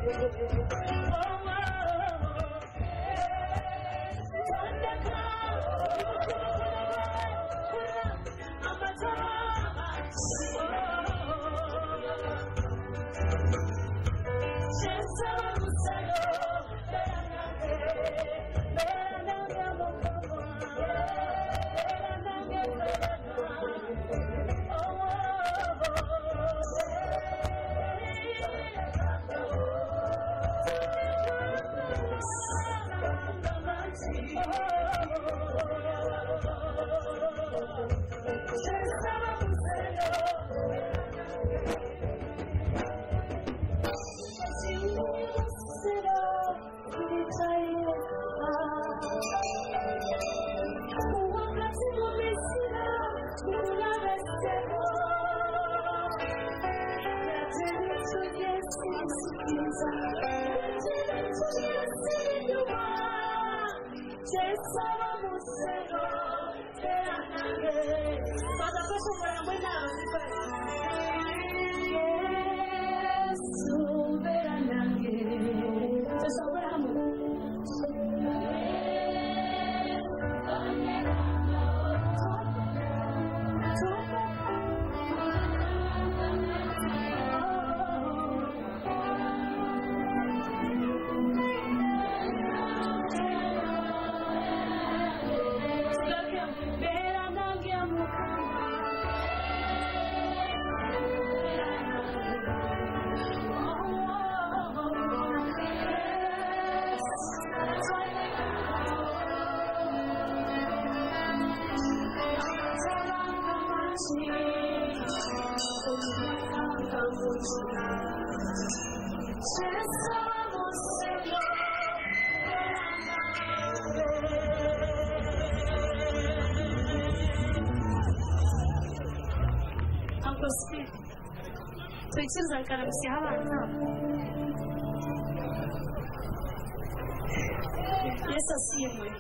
Yes, I see him.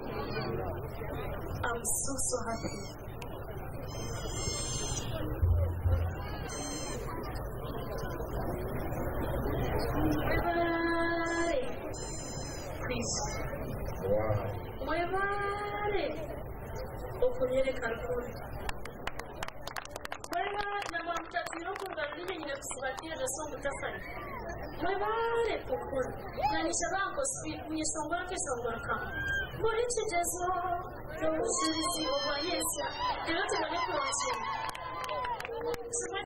I'm so happy. Please. Wow. Muevare. Oponere calcolo. Na mtamtatiro kungalile nyina kusibatia na songo tafari. Muevare kokoro. Na nishabango speed unyesongora kesongora kama. Muri chijezo. Yo ushirisi obwa yesa. Telote na nepo wanchini.